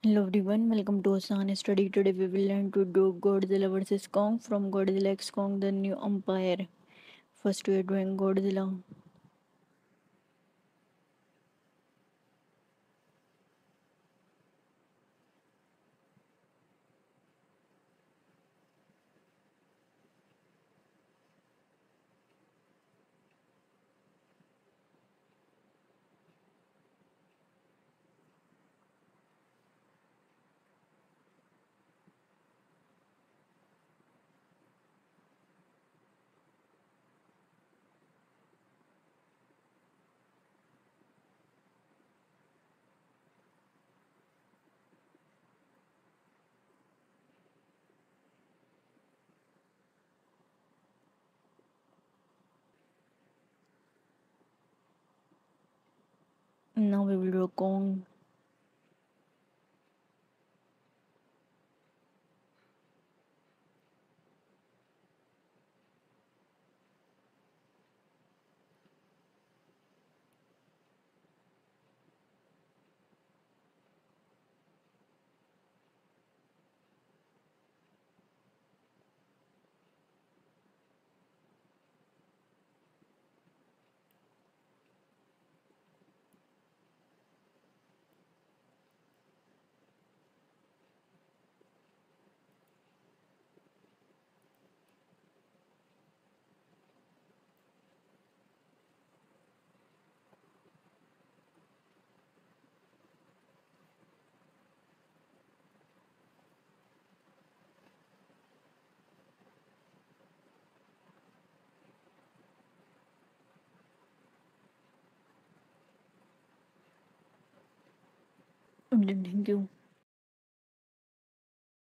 Hello everyone, welcome to Asan Study. Today we will learn to do Godzilla vs Kong from Godzilla x Kong the New Empire. First we are doing Godzilla. Now we will do Kong. Thank you.